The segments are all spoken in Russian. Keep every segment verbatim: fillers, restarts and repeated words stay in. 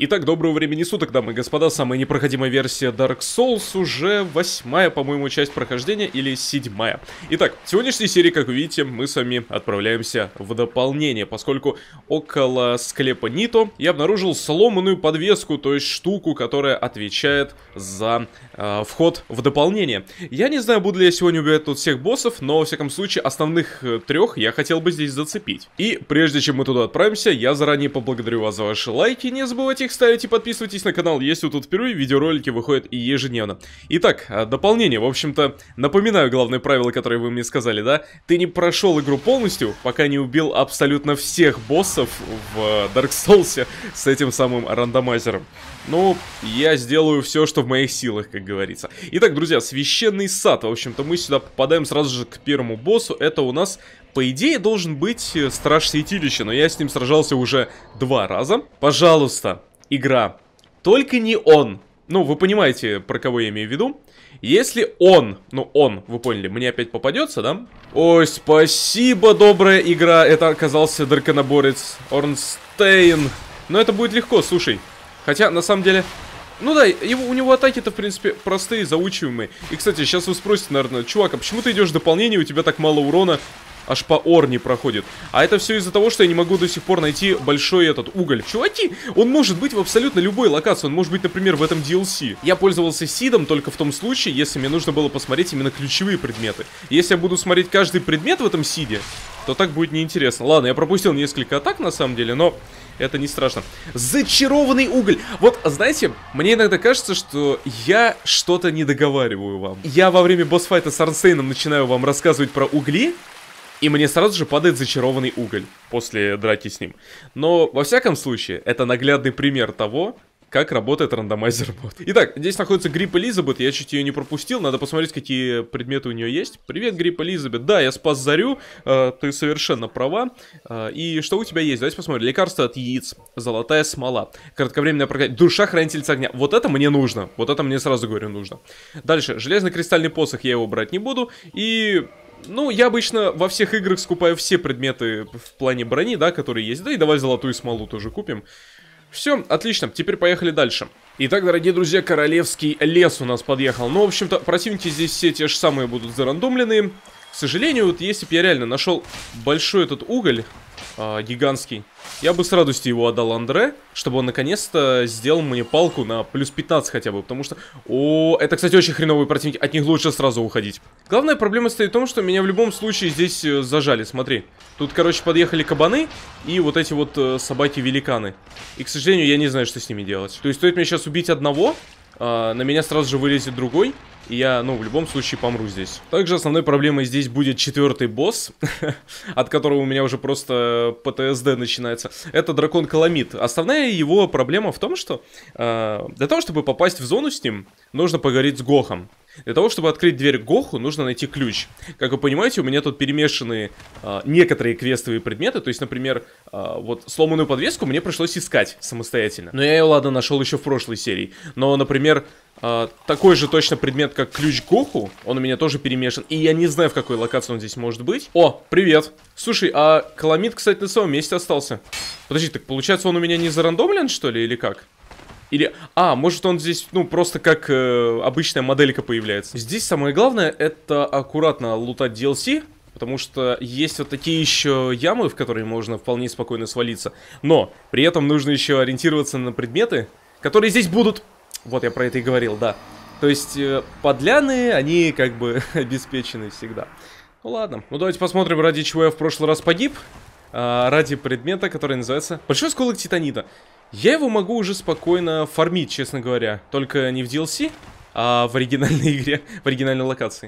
Итак, доброго времени суток, дамы и господа, самая непроходимая версия Dark Souls, уже восьмая, по-моему, часть прохождения, или седьмая. Итак, в сегодняшней серии, как вы видите, мы с вами отправляемся в дополнение, поскольку около склепа Нито я обнаружил сломанную подвеску, то есть штуку, которая отвечает за э, вход в дополнение. Я не знаю, буду ли я сегодня убивать тут всех боссов, но, во всяком случае, основных э, трех я хотел бы здесь зацепить. И прежде чем мы туда отправимся, я заранее поблагодарю вас за ваши лайки, не забывайте их ставить и подписывайтесь на канал, если вы тут впервые, видеоролики выходят и ежедневно. Итак, дополнение, в общем-то, напоминаю главное правило, которое вы мне сказали, да? Ты не прошел игру полностью, пока не убил абсолютно всех боссов в Dark Souls с этим самым рандомайзером. Ну, я сделаю все, что в моих силах, как говорится. Итак, друзья, священный сад, в общем-то, мы сюда попадаем сразу же к первому боссу, это у нас... По идее, должен быть Страж Святилища, но я с ним сражался уже два раза. Пожалуйста, игра, только не он. Ну, вы понимаете, про кого я имею в виду. Если он, ну он, вы поняли, мне опять попадется, да? Ой, спасибо, добрая игра, это оказался драконоборец Орнстейн. Но это будет легко, слушай. Хотя, на самом деле... Ну да, его, у него атаки-то, в принципе, простые, заучиваемые. И, кстати, сейчас вы спросите, наверное, чувак, а почему ты идешь в дополнение, у тебя так мало урона? Аж по ор не проходит. А это все из-за того, что я не могу до сих пор найти большой этот уголь. Чуваки, он может быть в абсолютно любой локации. Он может быть, например, в этом ди эл си. Я пользовался сидом только в том случае, если мне нужно было посмотреть именно ключевые предметы. Если я буду смотреть каждый предмет в этом сиде, то так будет неинтересно. Ладно, я пропустил несколько атак на самом деле, но это не страшно. Зачарованный уголь. Вот, знаете, мне иногда кажется, что я что-то не договариваю вам. Я во время босс-файта с Орнстейном начинаю вам рассказывать про угли, и мне сразу же падает зачарованный уголь после драки с ним. Но, во всяком случае, это наглядный пример того, как работает рандомайзер бот. Итак, здесь находится Грипп Элизабет, я чуть ее не пропустил, надо посмотреть, какие предметы у нее есть. Привет, Грипп Элизабет. Да, я спас Зарю, э, ты совершенно права. Э, и что у тебя есть? Давайте посмотрим. Лекарство от яиц, золотая смола, кратковременная проклятие, душа хранительница огня. Вот это мне нужно, вот это мне сразу говорю нужно. Дальше, железный кристальный посох, я его брать не буду. И... Ну, я обычно во всех играх скупаю все предметы в плане брони, да, которые есть. Да и давай золотую смолу тоже купим. Все, отлично, теперь поехали дальше. Итак, дорогие друзья, королевский лес у нас подъехал. Ну, в общем-то, противники здесь все те же самые будут зарандомленные. К сожалению, вот если бы я реально нашел большой этот уголь, э, гигантский, я бы с радостью его отдал Андре, чтобы он наконец-то сделал мне палку на плюс пятнадцать хотя бы, потому что... О, это, кстати, очень хреновые противники, от них лучше сразу уходить. Главная проблема стоит в том, что меня в любом случае здесь зажали, смотри. Тут, короче, подъехали кабаны и вот эти вот э, собаки-великаны. И, к сожалению, я не знаю, что с ними делать. То есть стоит мне сейчас убить одного, э, на меня сразу же вылезет другой. И я, ну, в любом случае помру здесь. Также основной проблемой здесь будет четвертый босс, от которого у меня уже просто пэ тэ эс дэ начинается. Это дракон Каламит. Основная его проблема в том, что э, для того, чтобы попасть в зону с ним, нужно поговорить с Гохом. Для того, чтобы открыть дверь к Гоху, нужно найти ключ. Как вы понимаете, у меня тут перемешаны э, некоторые квестовые предметы. То есть, например, э, вот сломанную подвеску мне пришлось искать самостоятельно. Но я ее, ладно, нашел еще в прошлой серии. Но, например, э, такой же точно предмет, как ключ к Гоху, он у меня тоже перемешан. И я не знаю, в какой локации он здесь может быть. О, привет! Слушай, а Каламит, кстати, на своем месте остался. Подожди, так получается, он у меня не зарандомлен, что ли, или как? Или, а, может он здесь, ну, просто как э, обычная моделька появляется. Здесь самое главное, это аккуратно лутать ди эл си, потому что есть вот такие еще ямы, в которые можно вполне спокойно свалиться. Но при этом нужно еще ориентироваться на предметы, которые здесь будут... Вот я про это и говорил, да. То есть э, подляны, они как бы обеспечены всегда. Ну ладно, ну давайте посмотрим, ради чего я в прошлый раз погиб. А, ради предмета, который называется Большой осколок титанита. Я его могу уже спокойно фармить, честно говоря. Только не в ди эл си, а в оригинальной игре, в оригинальной локации.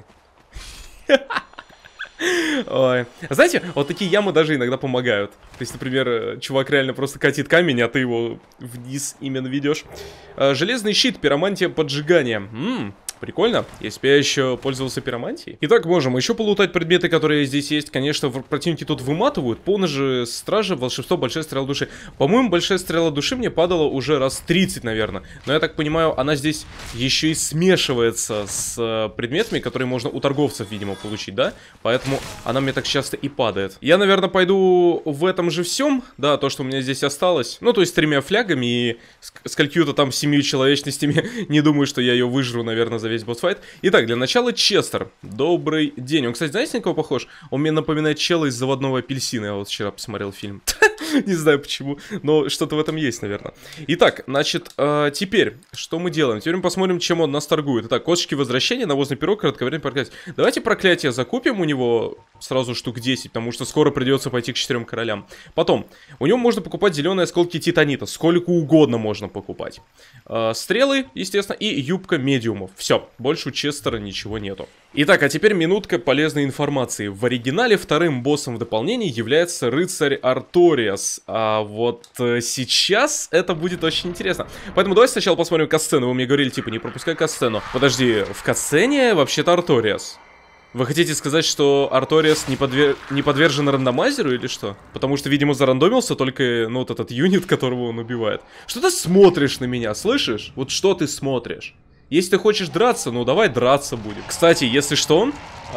Ой. Знаете, вот такие ямы даже иногда помогают. То есть, например, чувак реально просто катит камень, а ты его вниз именно ведешь. Железный щит, пиромантия, поджигание. Ммм, Прикольно, если бы я еще пользовался пиромантией. Итак, можем еще полутать предметы, которые здесь есть. Конечно, противники тут выматывают. Полная же стража, волшебство, большая стрела души. По-моему, большая стрела души мне падала уже раз тридцать, наверное. Но я так понимаю, она здесь еще и смешивается с э, предметами, которые можно у торговцев, видимо, получить, да? Поэтому она мне так часто и падает. Я, наверное, пойду в этом же всем. Да, то, что у меня здесь осталось. Ну, то есть с тремя флягами и сколькими-то там семью человечностями. Не думаю, что я ее выжру, наверное, за весь босс-файт. Итак, для начала Честер. Добрый день. Он, кстати, знаете, на кого похож? Он мне напоминает чела из заводного апельсина. Я вот вчера посмотрел фильм. Не знаю почему, но что-то в этом есть, наверное. Итак, значит, теперь, что мы делаем? Теперь мы посмотрим, чем он нас торгует. Итак, косточки возвращения, навозный пирог, кратковременное проклятие. Давайте проклятие закупим у него сразу штук десять, потому что скоро придется пойти к четырем королям. Потом, у него можно покупать зеленые осколки титанита. Сколько угодно можно покупать. Стрелы, естественно, и юбка медиумов. Все, больше у Честера ничего нету. Итак, а теперь минутка полезной информации. В оригинале вторым боссом в дополнении является рыцарь Арториас. А вот э, сейчас это будет очень интересно. Поэтому давайте сначала посмотрим катсцену. Вы мне говорили, типа, не пропускай катсцену. Подожди, в катсцене вообще-то Арториас. Вы хотите сказать, что Арториас не, подвер... не подвержен рандомайзеру или что? Потому что, видимо, зарандомился только, ну, вот этот юнит, которого он убивает. Что ты смотришь на меня, слышишь? Вот что ты смотришь? Если ты хочешь драться, ну давай драться будем. Кстати, если что,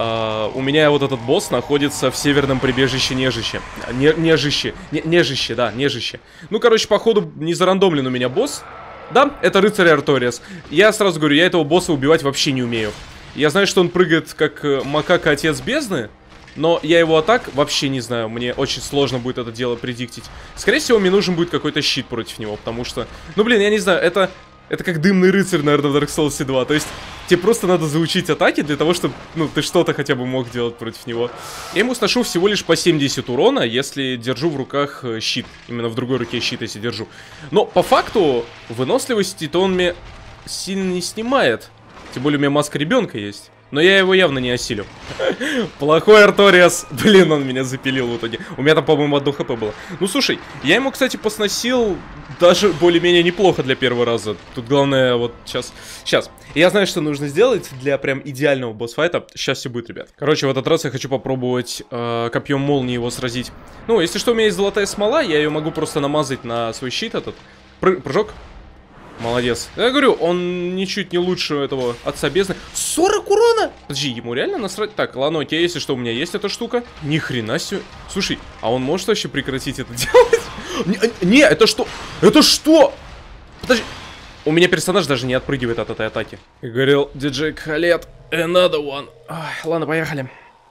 э, у меня вот этот босс находится в северном прибежище Нежище. Не, нежище, не, Нежище, да, Нежище. Ну, короче, походу не зарандомлен у меня босс. Да, это рыцарь Арториас. Я сразу говорю, я этого босса убивать вообще не умею. Я знаю, что он прыгает как макака Отец Бездны, но я его атак вообще не знаю. Мне очень сложно будет это дело предиктить. Скорее всего, мне нужен будет какой-то щит против него, потому что... Ну, блин, я не знаю, это... Это как дымный рыцарь, наверное, в Dark Souls два. То есть, тебе просто надо заучить атаки для того, чтобы, ну, ты что-то хотя бы мог делать против него. Я ему сношу всего лишь по семьдесят урона, если держу в руках щит. Именно в другой руке щит, если держу. Но, по факту, выносливости-то он мне сильно не снимает. Тем более, у меня маска ребенка есть. Но я его явно не осилю. Плохой Арториас. Блин, он меня запилил в итоге. У меня там, по-моему, одно хп было. Ну, слушай, я ему, кстати, посносил даже более-менее неплохо для первого раза. Тут главное вот сейчас... Сейчас. Я знаю, что нужно сделать для прям идеального босс-файта. Сейчас все будет, ребят. Короче, в этот раз я хочу попробовать э, копьем молнии его сразить. Ну, если что, у меня есть золотая смола. Я ее могу просто намазать на свой щит этот. Пры- прыжок. Молодец. Я говорю, он ничуть не лучше этого отца бездны. сорок урона! Подожди, ему реально насрать? Так, ладно, окей, если что, у меня есть эта штука. Ни хрена себе. Слушай, а он может вообще прекратить это делать? Не, не, это что? Это что? Подожди. У меня персонаж даже не отпрыгивает от этой атаки. И говорил диджей Khaled, another one. Ой, ладно, поехали.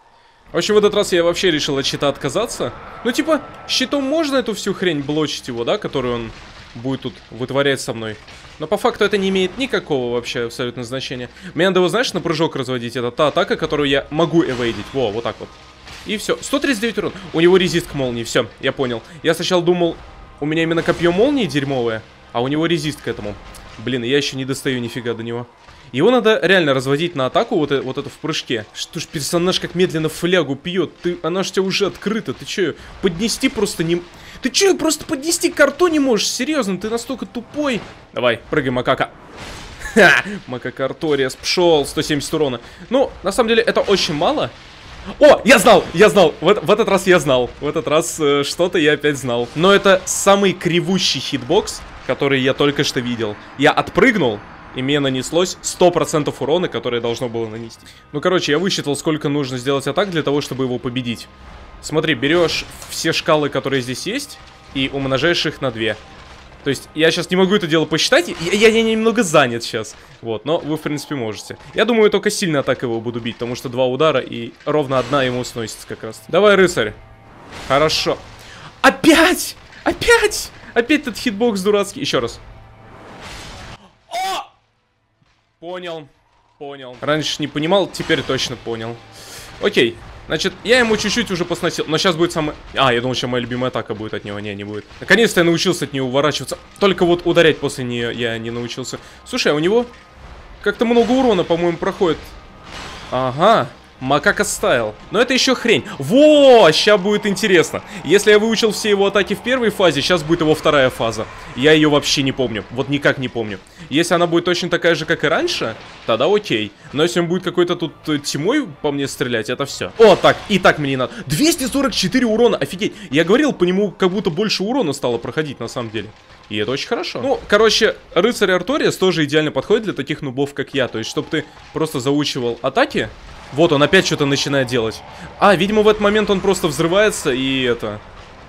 В общем, в этот раз я вообще решил от щита отказаться. Ну, типа, щитом можно эту всю хрень блочить его, да, которую он... будет тут вытворять со мной. Но по факту это не имеет никакого вообще абсолютно значения. Мне надо его, знаешь, на прыжок разводить. Это та атака, которую я могу эвейдить. Во, вот так вот. И все. сто тридцать девять урон. У него резист к молнии. Все, я понял. Я сначала думал, у меня именно копье молнии дерьмовое, а у него резист к этому. Блин, я еще не достаю нифига до него. Его надо реально разводить на атаку, вот, вот это в прыжке. Что ж, персонаж как медленно флягу пьет. Ты, она ж у тебя уже открыта. Ты че, поднести просто не... Ты че, просто поднести к карту не можешь? Серьезно, ты настолько тупой. Давай, прыгай, макака. Ха, макака Арториас пшел, сто семьдесят урона. Ну, на самом деле, это очень мало. О, я знал, я знал, в, в этот раз я знал. В этот раз э, что-то я опять знал. Но это самый кривущий хитбокс, который я только что видел. Я отпрыгнул, и мне нанеслось сто процентов урона, которое должно было нанести. Ну, короче, я высчитал, сколько нужно сделать атак для того, чтобы его победить. Смотри, берешь все шкалы, которые здесь есть, и умножаешь их на две. То есть, я сейчас не могу это дело посчитать, я, я, я немного занят сейчас. Вот, но вы, в принципе, можете. Я думаю, только сильно так его буду бить, потому что два удара, и ровно одна ему сносится как раз. Давай, рыцарь. Хорошо. Опять! Опять! Опять этот хитбокс дурацкий. Еще раз. О! Понял. Понял. Раньше не понимал, теперь точно понял. Окей. Значит, я ему чуть-чуть уже посносил. Но сейчас будет самый... А, я думал, что моя любимая атака будет от него. Не, не будет. Наконец-то я научился от нее уворачиваться. Только вот ударять после нее я не научился. Слушай, а у него как-то много урона, по-моему, проходит. Ага. Макака стайл. Но это еще хрень. Во, сейчас будет интересно. Если я выучил все его атаки в первой фазе, сейчас будет его вторая фаза. Я ее вообще не помню. Вот никак не помню. Если она будет точно такая же, как и раньше, тогда окей. Но если он будет какой-то тут тьмой по мне стрелять, это все. О, так, и так мне не надо. двести сорок четыре урона, офигеть. Я говорил, по нему как будто больше урона стало проходить на самом деле. И это очень хорошо. Ну, короче, рыцарь Арториас тоже идеально подходит для таких нубов, как я. То есть, чтобы ты просто заучивал атаки. Вот он опять что-то начинает делать. А, видимо, в этот момент он просто взрывается и это...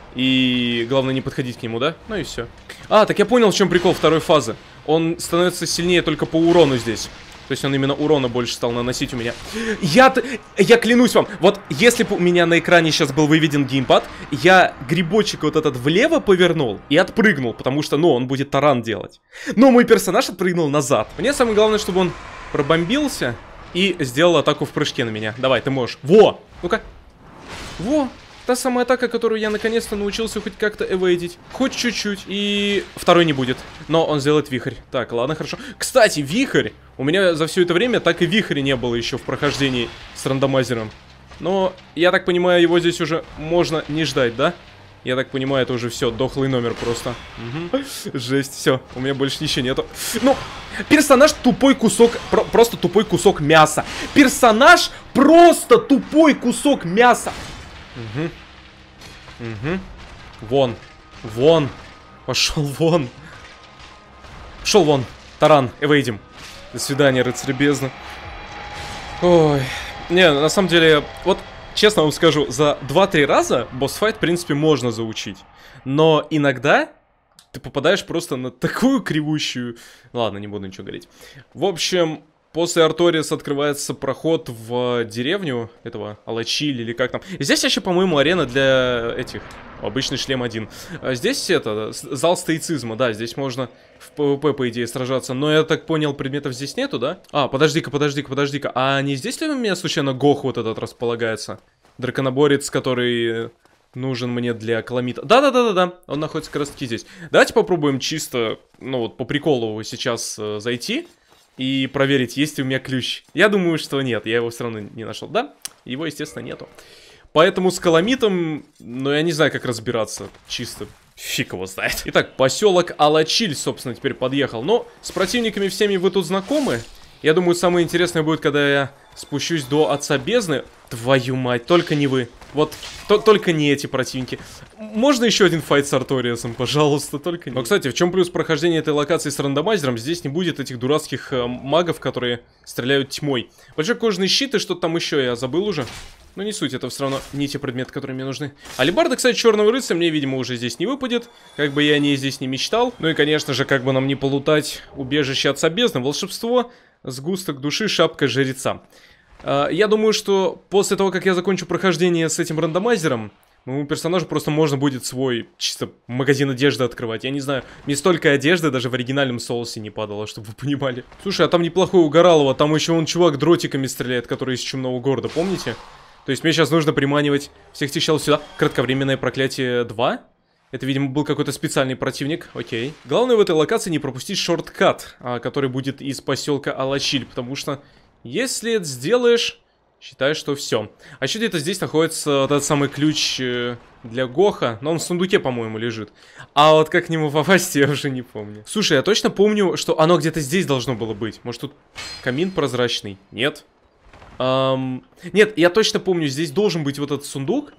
И главное не подходить к нему, да? Ну и все. А, так я понял, в чем прикол второй фазы. Он становится сильнее только по урону здесь. То есть он именно урона больше стал наносить у меня. Я, я клянусь вам, вот если бы у меня на экране сейчас был выведен геймпад, я грибочек вот этот влево повернул и отпрыгнул, потому что, ну, он будет таран делать. Но мой персонаж отпрыгнул назад. Мне самое главное, чтобы он пробомбился и сделал атаку в прыжке на меня. Давай, ты можешь. Во! Ну-ка. Во! Та самая атака, которую я наконец-то научился хоть как-то эвейдить. Хоть чуть-чуть. И второй не будет. Но он сделает вихрь. Так, ладно, хорошо. Кстати, вихрь. У меня за все это время так и вихря не было еще в прохождении с рандомайзером. Но, я так понимаю, его здесь уже можно не ждать, да? Я так понимаю, это уже все, дохлый номер просто. Угу. Жесть, все, у меня больше ничего нету. Ну, персонаж тупой кусок, про, просто тупой кусок мяса. Персонаж просто тупой кусок мяса. Угу. Угу. Вон, вон, пошел вон. Пошел вон, таран, эвейдим. До свидания, рыцарь бездны. Ой, не, на самом деле, вот... Честно вам скажу, за два-три раза босс-файт, в принципе, можно заучить. Но иногда ты попадаешь просто на такую кривущую... Ладно, не буду ничего говорить. В общем, после Арториас открывается проход в деревню этого Алачиль или как там. И здесь еще, по-моему, арена для этих... Обычный шлем один. А здесь это, зал стоицизма, да, здесь можно в ПВП, по идее, сражаться. Но я так понял, предметов здесь нету, да? А, подожди-ка, подожди-ка, подожди-ка. А не здесь ли у меня случайно Гох вот этот располагается? Драконоборец, который нужен мне для Каламита. Да-да-да-да-да, он находится как раз таки здесь. Давайте попробуем чисто, ну вот, по приколу сейчас э, зайти и проверить, есть ли у меня ключ. Я думаю, что нет, я его все равно не нашел. Да, его, естественно, нету. Поэтому с Каламитом, ну, я не знаю, как разбираться. Чисто фиг его знает. Итак, поселок Алачиль, собственно, теперь подъехал. Но с противниками всеми вы тут знакомы. Я думаю, самое интересное будет, когда я спущусь до Отца Бездны. Твою мать, только не вы. Вот, то, только не эти противники. Можно еще один файт с Арториасом, пожалуйста, только не. Но, кстати, в чем плюс прохождения этой локации с рандомайзером? Здесь не будет этих дурацких э, магов, которые стреляют тьмой. Большой кожаный щит и что-то там еще, я забыл уже. Но не суть, это все равно не те предметы, которые мне нужны. Алибарда, кстати, черного рыцаря мне, видимо, уже здесь не выпадет. Как бы я о ней здесь не мечтал. Ну и, конечно же, как бы нам не полутать убежище Отца Бездны, волшебство, сгусток души, шапка жреца. Uh, я думаю, что после того, как я закончу прохождение с этим рандомайзером, моему персонажу просто можно будет свой чисто магазин одежды открывать. Я не знаю, мне столько одежды даже в оригинальном соусе не падало, чтобы вы понимали. Слушай, а там неплохой у Горалова, там еще он чувак дротиками стреляет, который из Чумного города, помните? То есть мне сейчас нужно приманивать всех этих челов сюда. Кратковременное проклятие два? Это, видимо, был какой-то специальный противник. Окей. Главное в этой локации не пропустить шорткат, который будет из поселка Алачиль, потому что... Если это сделаешь, считай, что все. А еще где-то здесь находится вот этот самый ключ для Гоха. Но он в сундуке, по-моему, лежит. А вот как к нему попасть, я уже не помню. Слушай, я точно помню, что оно где-то здесь должно было быть. Может, тут камин прозрачный? Нет. Эм... Нет, я точно помню, здесь должен быть вот этот сундук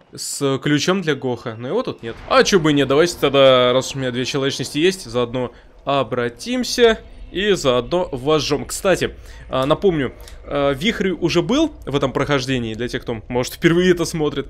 с ключом для Гоха. Но его тут нет. А чё бы и нет, давайте тогда, раз уж у меня две человечности есть, заодно обратимся... И заодно возжжем. Кстати, напомню, Вихрь уже был в этом прохождении, для тех, кто, может, впервые это смотрит.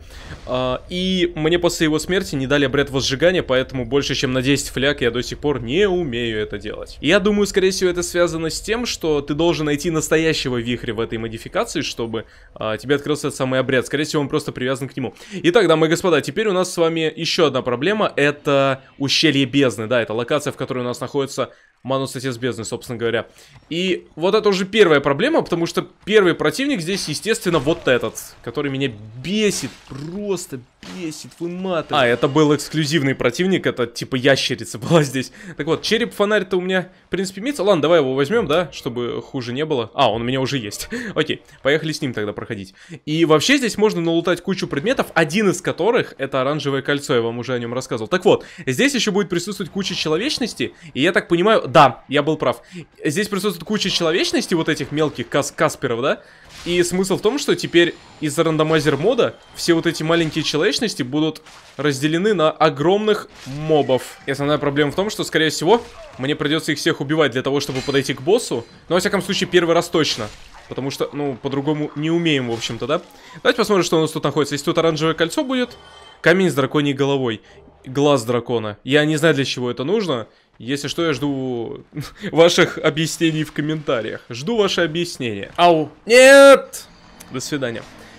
И мне после его смерти не дали обряд возжигания, поэтому больше, чем на десять фляг я до сих пор не умею это делать. Я думаю, скорее всего, это связано с тем, что ты должен найти настоящего Вихря в этой модификации, чтобы тебе открылся этот самый обряд. Скорее всего, он просто привязан к нему. Итак, дамы и господа, теперь у нас с вами еще одна проблема. Это ущелье бездны. Да, это локация, в которой у нас находится... Манус Отец Бездны, собственно говоря. И вот это уже первая проблема, потому что первый противник здесь, естественно, вот этот, который меня бесит, просто бесит, выматывает. А, это был эксклюзивный противник, это типа ящерица была здесь. Так вот, череп-фонарь-то у меня, в принципе, имеется. Ладно, давай его возьмем, да, чтобы хуже не было. А, он у меня уже есть. Окей, поехали с ним тогда проходить. И вообще здесь можно налутать кучу предметов, один из которых это оранжевое кольцо, я вам уже о нем рассказывал. Так вот, здесь еще будет присутствовать куча человечности, и я так понимаю, да, я был прав. Здесь присутствует куча человечности, вот этих мелких кас касперов, да? И смысл в том, что теперь из-за рандомайзер мода все вот эти маленькие человечности будут разделены на огромных мобов. И основная проблема в том, что, скорее всего, мне придется их всех убивать для того, чтобы подойти к боссу. Но, во всяком случае, первый раз точно. Потому что, ну, по-другому не умеем, в общем-то, да? Давайте посмотрим, что у нас тут находится. Если тут оранжевое кольцо будет, камень с драконьей головой, глаз дракона. Я не знаю, для чего это нужно. Если что, я жду ваших объяснений в комментариях. Жду ваши объяснения. Ау. Нет! До свидания.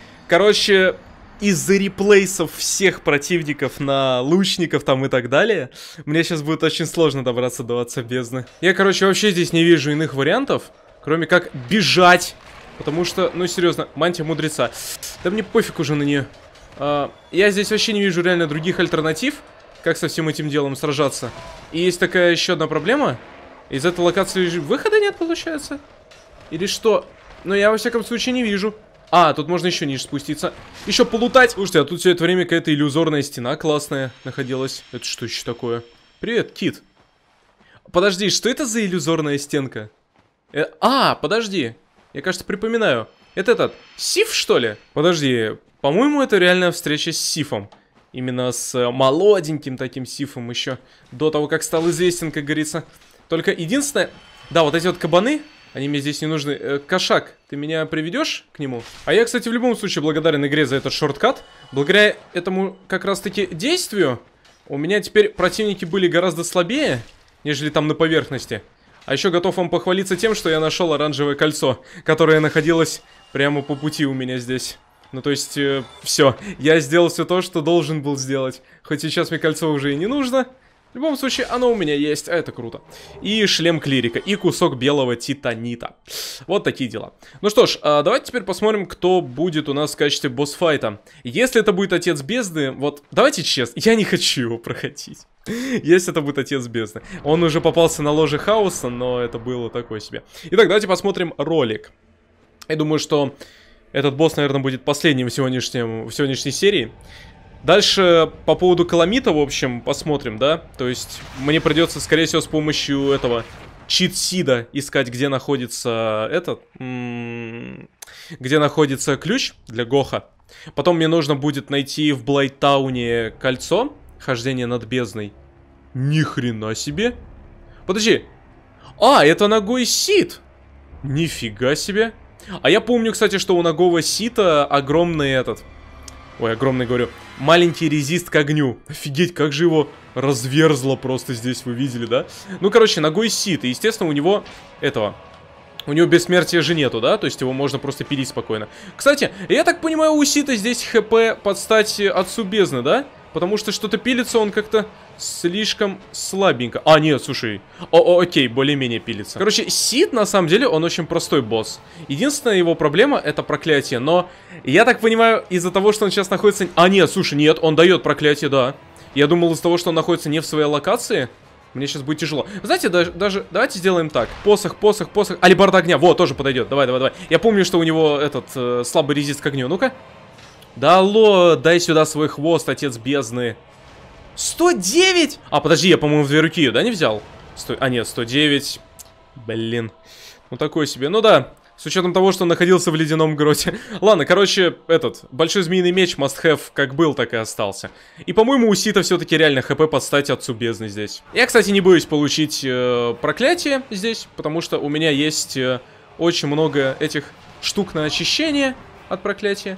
Короче, из-за реплейсов всех противников на лучников там и так далее, мне сейчас будет очень сложно добраться до Отца Бездны. Я, короче, вообще здесь не вижу иных вариантов, кроме как бежать. Потому что, ну серьезно, мантия мудреца. Да мне пофиг уже на нее. А, я здесь вообще не вижу реально других альтернатив, как со всем этим делом сражаться. И есть такая еще одна проблема. Из этой локации выхода нет, получается? Или что? Но я, во всяком случае, не вижу. А, тут можно еще ниже спуститься. Еще полутать. Слушайте, а тут все это время какая-то иллюзорная стена классная находилась. Это что еще такое? Привет, Кит. Подожди, что это за иллюзорная стенка? Э, а, подожди. Я, кажется, припоминаю. Это этот, Сиф, что ли? Подожди, по-моему, это реальная встреча с Сифом. Именно с молоденьким таким Сифом еще. До того, как стал известен, как говорится. Только единственное... Да, вот эти вот кабаны, они мне здесь не нужны. Э, кошак, ты меня приведешь к нему? А я, кстати, в любом случае благодарен игре за этот шорткат. Благодаря этому как раз-таки действию у меня теперь противники были гораздо слабее, нежели там на поверхности. А еще готов вам похвалиться тем, что я нашел оранжевое кольцо, которое находилось прямо по пути у меня здесь. Ну, то есть, э, все. Я сделал все то, что должен был сделать. Хоть сейчас мне кольцо уже и не нужно. В любом случае, оно у меня есть, а это круто. И шлем клирика, и кусок белого титанита. Вот такие дела. Ну что ж, э, давайте теперь посмотрим, кто будет у нас в качестве босс-файта. Если это будет Отец Бездны, вот, давайте честно, я не хочу его проходить. Если это будет Отец Бездны. Он уже попался на ложе хаоса, но это было такое себе. Итак, давайте посмотрим ролик. Я думаю, что... Этот босс, наверное, будет последним в, сегодняшнем, в сегодняшней серии. Дальше по поводу Каламита, в общем, посмотрим, да? То есть мне придется, скорее всего, с помощью этого чит-сида искать, где находится этот... Где находится ключ для Гоха. Потом мне нужно будет найти в Блайттауне кольцо. Хождение над бездной. Ни хрена себе. Подожди. А, это ногой Сид. Нифига себе. А я помню, кстати, что у ногого Сита огромный этот... Ой, огромный, говорю. Маленький резист к огню. Офигеть, как же его разверзло просто здесь, вы видели, да? Ну, короче, ногой Сит. И, естественно, у него этого... У него бессмертия же нету, да? То есть его можно просто пилить спокойно. Кстати, я так понимаю, у Сита здесь ХП под стать Отцу Бездны, да? Потому что что-то пилится он как-то слишком слабенько. А, нет, слушай. О, о окей, более-менее пилится. Короче, Сид, на самом деле, он очень простой босс. Единственная его проблема — это проклятие. Но, я так понимаю, из-за того, что он сейчас находится... А, нет, слушай, нет, он дает проклятие, да. Я думал, из-за того, что он находится не в своей локации, мне сейчас будет тяжело. Знаете, даже, даже давайте сделаем так. Посох, посох, посох. Алибарда огня, вот, тоже подойдет. Давай, давай, давай. Я помню, что у него этот э, слабый резист к огню. Ну-ка. Да алло, дай сюда свой хвост, Отец Бездны. сто девять! А, подожди, я, по-моему, в две руки ее, да, не взял? сто... А, нет, сто девять. Блин. Ну, такой себе. Ну да, с учетом того, что он находился в ледяном гроте. Ладно, короче, этот, большой змеиный меч must have как был, так и остался. И, по-моему, у Сита все-таки реально ХП под стать Отцу Бездны здесь. Я, кстати, не боюсь получить э, проклятие здесь, потому что у меня есть э, очень много этих штук на очищение от проклятия.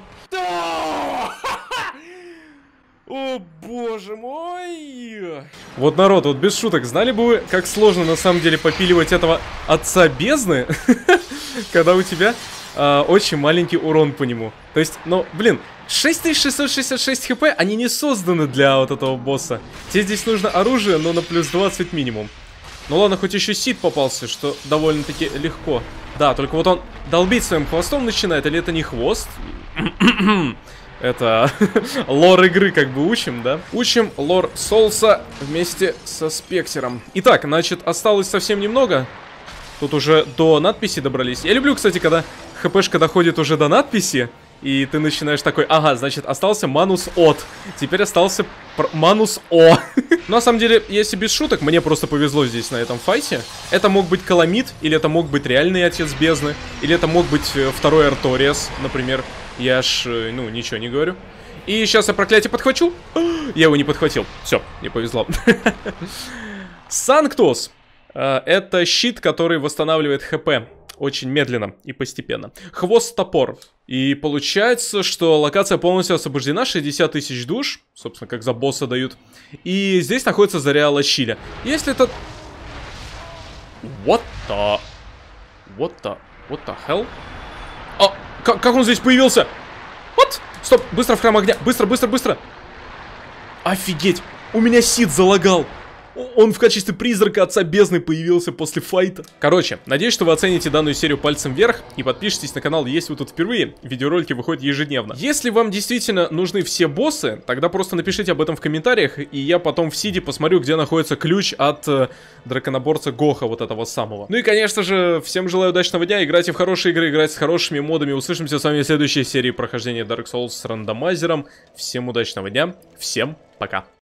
О, боже мой! Вот, народ, вот без шуток, знали бы вы, как сложно на самом деле попиливать этого Отца Бездны, когда у тебя э, очень маленький урон по нему. То есть, ну, блин, шесть тысяч шестьсот шестьдесят шесть хп, они не созданы для вот этого босса. Тебе здесь нужно оружие, но на плюс двадцать минимум. Ну ладно, хоть еще Сид попался, что довольно-таки легко. Да, только вот он долбить своим хвостом начинает, или это не хвост? Это лор игры как бы учим, да? Учим лор Соулса вместе со Спектером. Итак, значит, осталось совсем немного. Тут уже до надписи добрались. Я люблю, кстати, когда хпшка доходит уже до надписи, и ты начинаешь такой, ага, значит, остался манус от. Теперь остался манус о. На самом деле, если без шуток, мне просто повезло здесь на этом файте. Это мог быть Каламид, или это мог быть реальный Отец Бездны, или это мог быть второй Арториас, например. Я ж, ну, ничего не говорю. И сейчас я проклятие подхвачу. Я его не подхватил. Все, не повезло. Санктус. Это щит, который восстанавливает хп. Очень медленно и постепенно. Хвост-топор. И получается, что локация полностью освобождена. шестьдесят тысяч душ. Собственно, как за босса дают. И здесь находится Заря Лачиля. Если это... What the... What the... What the hell? А, как, как он здесь появился? What? Стоп, быстро в храм огня. Быстро, быстро, быстро. Офигеть. У меня Сид залагал. Он в качестве призрака Отца Бездны появился после файта. Короче, надеюсь, что вы оцените данную серию пальцем вверх и подпишитесь на канал, если вы тут впервые. Видеоролики выходят ежедневно. Если вам действительно нужны все боссы, тогда просто напишите об этом в комментариях, и я потом в сиде посмотрю, где находится ключ от э, драконоборца Гоха, вот этого самого. Ну и, конечно же, всем желаю удачного дня, играйте в хорошие игры, играйте с хорошими модами. Услышимся с вами в следующей серии прохождения Dark Souls с рандомайзером. Всем удачного дня, всем пока.